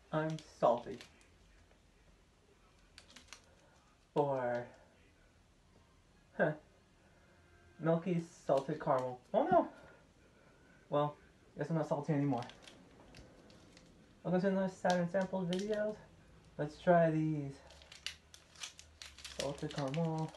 I'm salty. Or, huh, milky salted caramel. Oh no! Well, guess I'm not salty anymore. Welcome to another Saturn Samples videos. Let's try these. Salted caramel.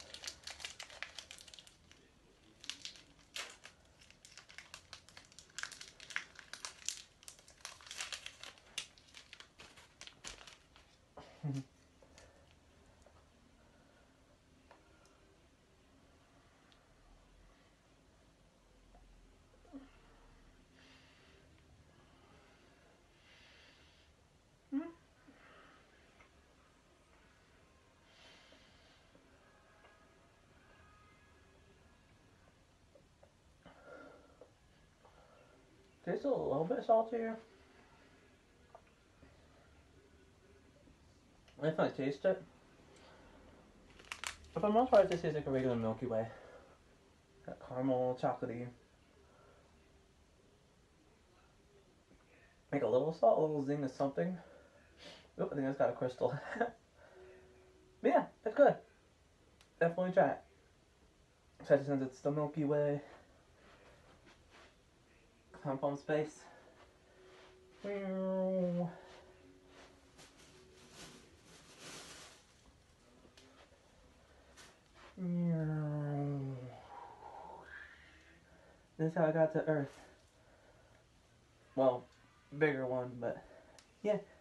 Tastes a little bit saltier. If I taste it, but for the most part, this tastes like a regular Milky Way. That caramel, chocolatey. Make a little salt, a little zing of something. Oop, I think it's got a crystal. But yeah, it's good. Definitely try it. Especially since it's the Milky Way. Compound space. This is how I got to Earth. Well, bigger one, but yeah.